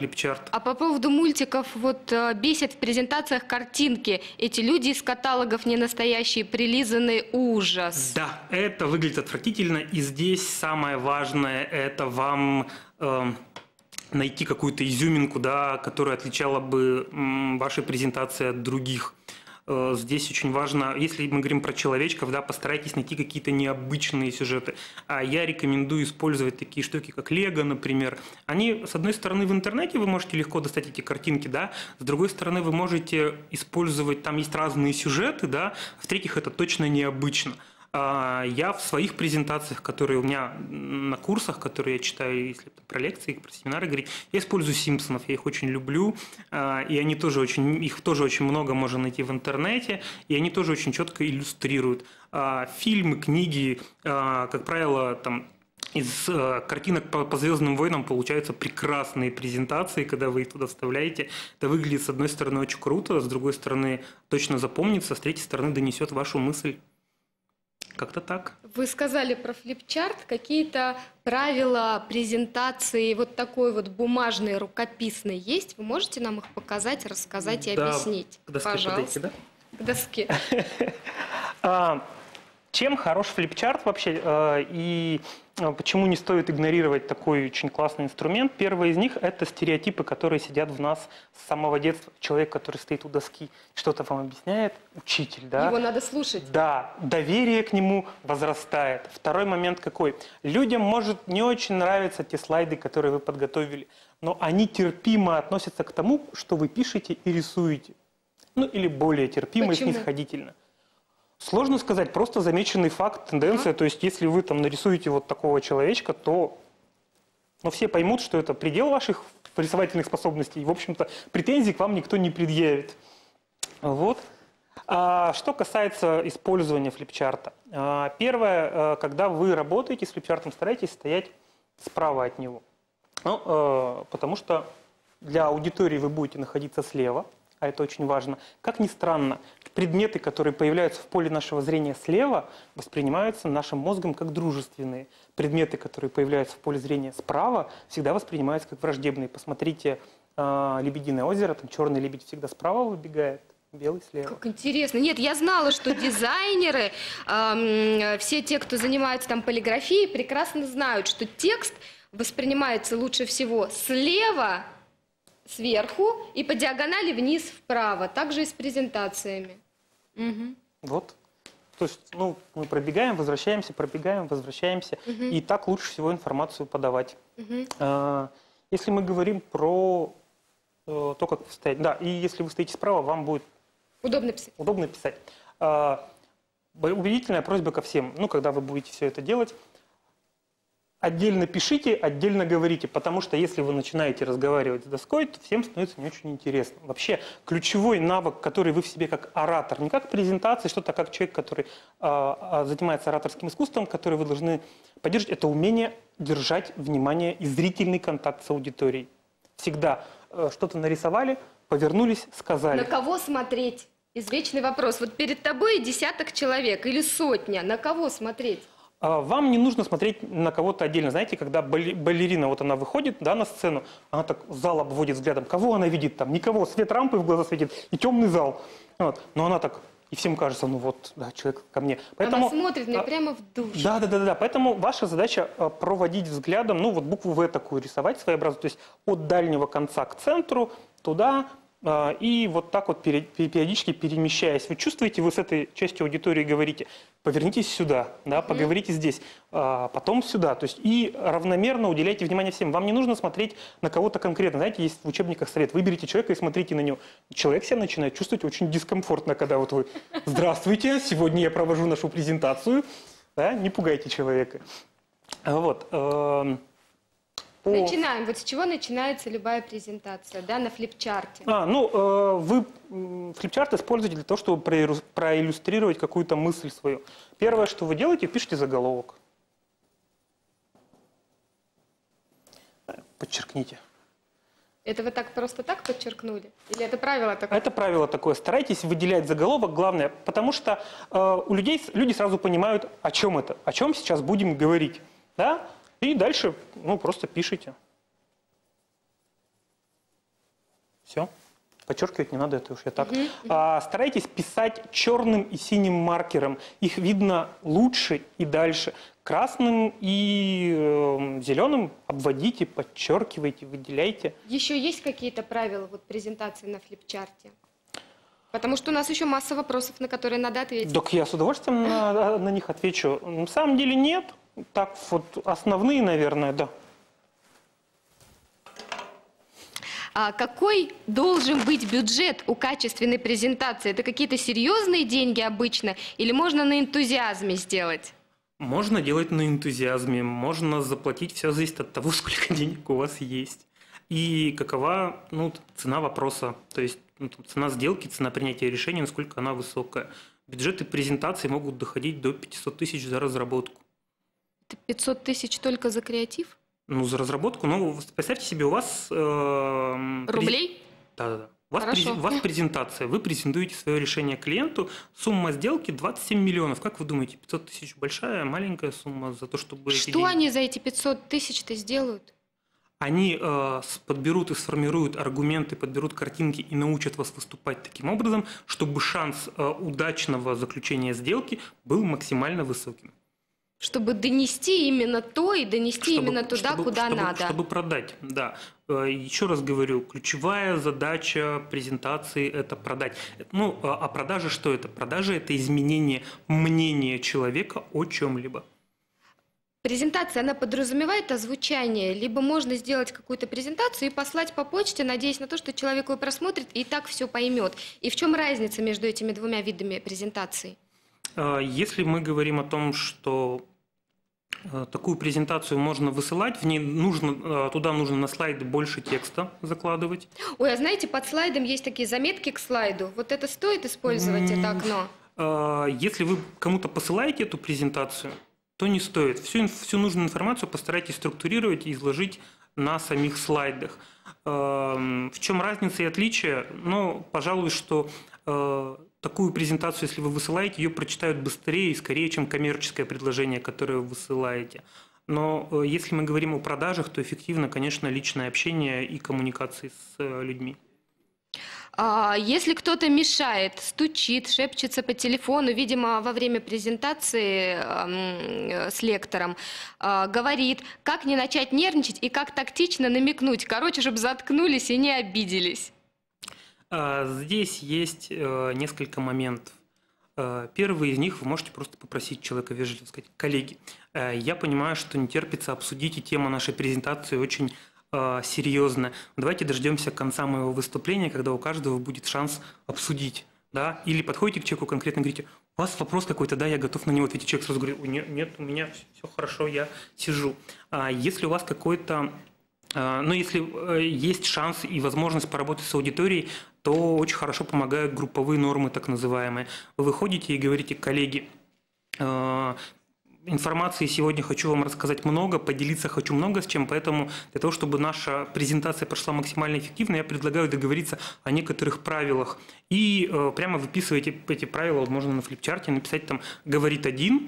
флипчарт. А по поводу мультиков, вот бесит в презентациях картинки. Эти люди из каталогов не настоящие, прилизанный ужас. Да, это выглядит отвратительно, и здесь самое важное – это вам найти какую-то изюминку, да, которая отличала бы ваши презентации от других. Здесь очень важно, если мы говорим про человечков, да, постарайтесь найти какие-то необычные сюжеты. А я рекомендую использовать такие штуки, как Лего, например. Они, с одной стороны, в интернете вы можете легко достать эти картинки, да, с другой стороны, вы можете использовать, там есть разные сюжеты, да, в-третьих, это точно необычно. Я в своих презентациях, которые у меня на курсах, которые я читаю, если про лекции, про семинары говорить, я использую Симпсонов, я их очень люблю, и они тоже их тоже очень много можно найти в интернете, и они тоже очень четко иллюстрируют. Фильмы, книги, как правило, там из картинок по «Звездным войнам» получаются прекрасные презентации, когда вы их туда вставляете. Это выглядит, с одной стороны, очень круто, с другой стороны, точно запомнится, с третьей стороны, донесет вашу мысль. Как-то так. Вы сказали про флипчарт. Какие-то правила презентации вот такой вот бумажной, рукописной есть? Вы можете нам их показать, рассказать и объяснить? К доске Пожалуйста. подойти, да? К доске. Чем хорош флипчарт вообще и почему не стоит игнорировать такой очень классный инструмент? Первый из них – это стереотипы, которые сидят в нас с самого детства. Человек, который стоит у доски, что-то вам объясняет, учитель, да? Его надо слушать. Да, доверие к нему возрастает. Второй момент какой? Людям может не очень нравиться те слайды, которые вы подготовили, но они терпимо относятся к тому, что вы пишете и рисуете. Ну или более терпимо Почему? и снисходительно. Сложно сказать, просто замеченный факт, тенденция. То есть, если вы там нарисуете вот такого человечка, то все поймут, что это предел ваших рисовательных способностей. И, в общем-то, претензий к вам никто не предъявит. Вот. Что касается использования флипчарта. Первое, когда вы работаете с флипчартом, старайтесь стоять справа от него. Потому что для аудитории вы будете находиться слева, а это очень важно. Как ни странно, предметы, которые появляются в поле нашего зрения слева, воспринимаются нашим мозгом как дружественные. Предметы, которые появляются в поле зрения справа, всегда воспринимаются как враждебные. Посмотрите «Лебединое озеро», там черный лебедь всегда справа выбегает, белый слева. Как интересно. Нет, я знала, что дизайнеры, все те, кто занимается там полиграфией, прекрасно знают, что текст воспринимается лучше всего слева, сверху и по диагонали вниз вправо. Также и с презентациями. Угу. Вот. То есть, мы пробегаем, возвращаемся, пробегаем, возвращаемся. И так лучше всего информацию подавать. Если мы говорим про то, как вы стоите. Да, и если вы стоите справа, вам будет удобно писать. Удобно писать. Убедительная просьба ко всем. Когда вы будете все это делать, отдельно пишите, отдельно говорите, потому что если вы начинаете разговаривать с доской, то всем становится не очень интересно. Вообще, ключевой навык, который вы в себе как оратор, не как презентация, что-то как человек, который занимается ораторским искусством, который вы должны поддерживать, это умение держать внимание и зрительный контакт с аудиторией. Всегда что-то нарисовали, повернулись, сказали. На кого смотреть? Извечный вопрос. Вот перед тобой десяток человек или сотня. На кого смотреть? Вам не нужно смотреть на кого-то отдельно. Знаете, когда балерина, вот она выходит, да, на сцену, она так зал обводит взглядом. Кого она видит там? Никого. Свет рампы в глаза светит и темный зал. Вот. Но она так, и всем кажется, да, человек ко мне. Поэтому, она смотрит мне прямо в душу. Да. Поэтому ваша задача проводить взглядом, букву «В» такую рисовать своеобразную, то есть от дальнего конца к центру, туда, и вот так вот периодически перемещаясь. Вы чувствуете, вы с этой частью аудитории говорите, повернитесь сюда, да, поговорите здесь, потом сюда. То есть и равномерно уделяйте внимание всем. Вам не нужно смотреть на кого-то конкретно. Знаете, есть в учебниках совет. Выберите человека и смотрите на него. Человек себя начинает чувствовать очень дискомфортно, когда вот вы «Здравствуйте, сегодня я провожу нашу презентацию». Да, не пугайте человека. Вот. Начинаем. Вот с чего начинается любая презентация, да, на флипчарте? Вы флипчарт используете для того, чтобы проиллюстрировать какую-то мысль свою. Первое, что вы делаете, пишите заголовок. Подчеркните. Это вы так просто так подчеркнули? Или это правило такое? Это правило такое. Старайтесь выделять заголовок, главное, потому что люди сразу понимают, о чем это, о чем сейчас будем говорить. Да? И дальше просто пишите. Все. Подчеркивать не надо, это уж я так. Старайтесь писать черным и синим маркером. Их видно лучше и дальше. Красным и зеленым обводите, подчеркивайте, выделяйте. Еще есть какие-то правила вот, презентации на флипчарте? Потому что у нас еще масса вопросов, на которые надо ответить. Так я с удовольствием на них отвечу. На самом деле нет. Так вот основные, наверное, да. Какой должен быть бюджет у качественной презентации? Это какие-то серьезные деньги обычно или можно на энтузиазме сделать? Можно делать на энтузиазме, можно заплатить, все зависит от того, сколько денег у вас есть. И какова цена вопроса, то есть цена сделки, цена принятия решения, насколько она высокая. Бюджеты презентации могут доходить до 500 тысяч за разработку. Это 500 тысяч только за креатив? За разработку, представьте себе, у вас... Рублей? Да. У вас презентация, вы презентуете свое решение клиенту, сумма сделки 27 миллионов. Как вы думаете, 500 тысяч большая, маленькая сумма за то, чтобы... Что они за эти 500 тысяч-то сделают? Они подберут и сформируют аргументы, подберут картинки и научат вас выступать таким образом, чтобы шанс удачного заключения сделки был максимально высоким. Чтобы донести именно то и донести именно туда, куда надо. Чтобы продать, да. Еще раз говорю, ключевая задача презентации – это продать. А продажа что это? Продажа – это изменение мнения человека о чем-либо. Презентация, она подразумевает озвучание, либо можно сделать какую-то презентацию и послать по почте, надеясь на то, что человек ее просмотрит и так все поймет. И в чем разница между этими двумя видами презентаций? Если мы говорим о том, что такую презентацию можно высылать, туда нужно на слайды больше текста закладывать. Ой, а знаете, под слайдом есть такие заметки к слайду. Вот это стоит использовать, это окно? Если вы кому-то посылаете эту презентацию, то не стоит. Всю нужную информацию постарайтесь структурировать и изложить на самих слайдах. В чем разница и отличие? Пожалуй, что такую презентацию, если вы высылаете, ее прочитают быстрее и скорее, чем коммерческое предложение, которое вы высылаете. Но если мы говорим о продажах, то эффективно, конечно, личное общение и коммуникации с людьми. Если кто-то мешает, стучит, шепчется по телефону, видимо, во время презентации с лектором, говорит, как не начать нервничать и как тактично намекнуть, чтобы заткнулись и не обиделись. Здесь есть несколько моментов. Первый из них вы можете просто попросить человека вежливо сказать: коллеги, я понимаю, что не терпится обсудить, и тема нашей презентации очень серьезная. Давайте дождемся конца моего выступления, когда у каждого будет шанс обсудить. Да? Или подходите к человеку конкретно и говорите: у вас вопрос какой-то, да, я готов на него ответить. Человек сразу говорит: нет, у меня все хорошо, я сижу. Если у вас какой-то... если есть шанс и возможность поработать с аудиторией, то очень хорошо помогают групповые нормы, так называемые. Вы выходите и говорите: коллеги, информации сегодня хочу вам рассказать много, поделиться хочу много с чем, поэтому для того, чтобы наша презентация прошла максимально эффективно, я предлагаю договориться о некоторых правилах. И прямо выписываете эти правила, возможно, на флипчарте, написать там «говорит один»,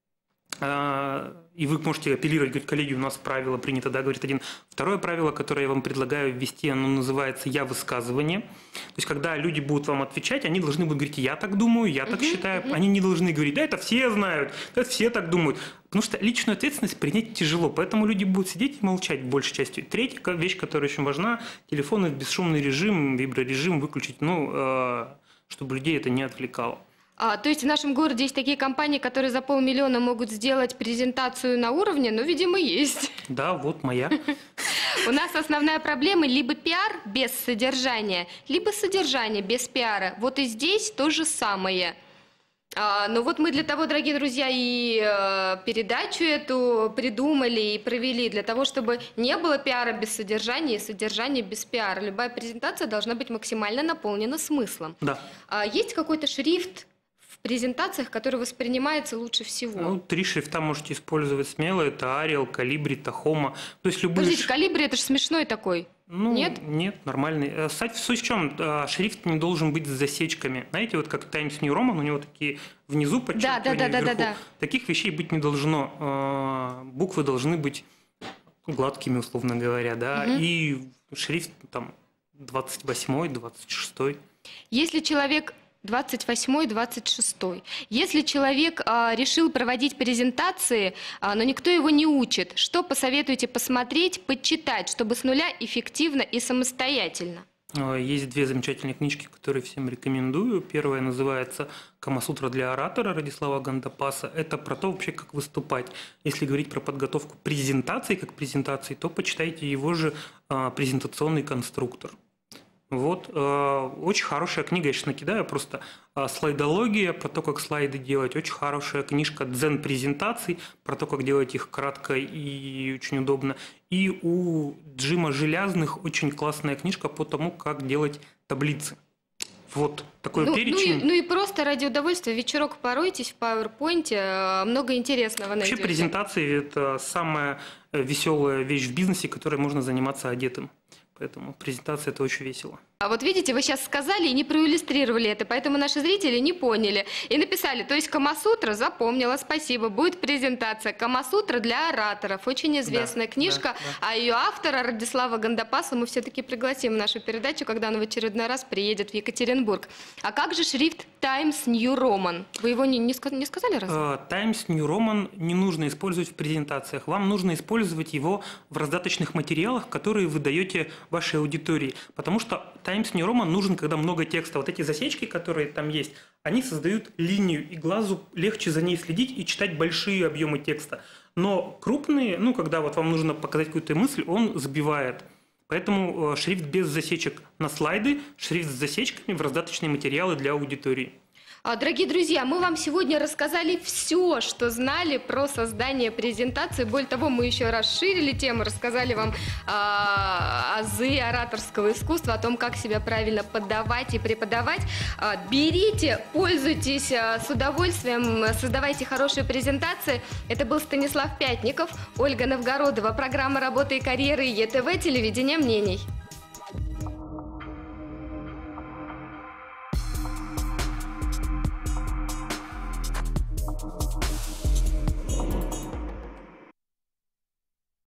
и вы можете апеллировать, говорить: коллеги, у нас правило принято, да, говорит один. Второе правило, которое я вам предлагаю ввести, оно называется «я высказывание». То есть, когда люди будут вам отвечать, они должны будут говорить: я так думаю, я так считаю. Они не должны говорить: да, это все знают, это все так думают. Потому что личную ответственность принять тяжело, поэтому люди будут сидеть и молчать большей частью. Третья вещь, которая очень важна: телефоны в бесшумный режим, виброрежим выключить, чтобы людей это не отвлекало. То есть в нашем городе есть такие компании, которые за 500 000 могут сделать презентацию на уровне, видимо, есть. Да, вот моя. У нас основная проблема либо пиар без содержания, либо содержание без пиара. Вот и здесь то же самое. Но вот мы для того, дорогие друзья, и передачу эту придумали и провели, для того, чтобы не было пиара без содержания и содержания без пиара. Любая презентация должна быть максимально наполнена смыслом. Да. Есть какой-то шрифт в презентациях, который воспринимается лучше всего? 3 шрифта можете использовать смело. Это Arial, Calibri, Tahoma. То есть любые... Подождите, Calibri это же смешной такой. Нет? Нет, нормальный. Суть в чем? Шрифт не должен быть с засечками. Знаете, вот как Times New Roman, у него такие внизу подчеркивания, вверху. Да. Таких вещей быть не должно. Буквы должны быть гладкими, условно говоря, да, и шрифт там 28-й, 26-й. Если человек 28-й, 26-й. Если человек решил проводить презентации, но никто его не учит, что посоветуете посмотреть, почитать, чтобы с нуля эффективно и самостоятельно? Есть две замечательные книжки, которые всем рекомендую. Первая называется «Камасутра для оратора» Радислава Гандапаса. Это про то вообще, как выступать. Если говорить про подготовку презентации, как презентации, то почитайте его же «Презентационный конструктор». Вот, очень хорошая книга, я сейчас накидаю, просто слайдология, про то, как слайды делать. Очень хорошая книжка «Дзен-презентаций», про то, как делать их кратко и очень удобно. И у Джима Желязных очень классная книжка по тому, как делать таблицы. Вот такой перечень. Ну и просто ради удовольствия вечерок поройтесь в PowerPoint, много интересного найдете. Вообще презентации – это самая веселая вещь в бизнесе, которой можно заниматься одетым. Поэтому презентация – это очень весело. А вот видите, вы сейчас сказали и не проиллюстрировали это, поэтому наши зрители не поняли. И написали, то есть Камасутра, запомнила, спасибо, будет презентация. Камасутра для ораторов, очень известная книжка, а ее автора Радислава Гандапаса мы все-таки пригласим в нашу передачу, когда он в очередной раз приедет в Екатеринбург. А как же шрифт Times New Roman? Вы его не сказали разве? Times New Roman не нужно использовать в презентациях. Вам нужно использовать его в раздаточных материалах, которые вы даете вашей аудитории. Потому что Times New Roman нужен, когда много текста. Вот эти засечки, которые там есть, они создают линию, и глазу легче за ней следить и читать большие объемы текста. Но крупные, когда вот вам нужно показать какую-то мысль, он сбивает. Поэтому шрифт без засечек на слайды, шрифт с засечками в раздаточные материалы для аудитории. Дорогие друзья, мы вам сегодня рассказали все, что знали про создание презентации. Более того, мы еще расширили тему, рассказали вам азы ораторского искусства, о том, как себя правильно подавать и преподавать. Берите, пользуйтесь с удовольствием, создавайте хорошие презентации. Это был Станислав Пятников, Ольга Новгородова, программа «Работа и карьера» ЕТВ, телевидение мнений.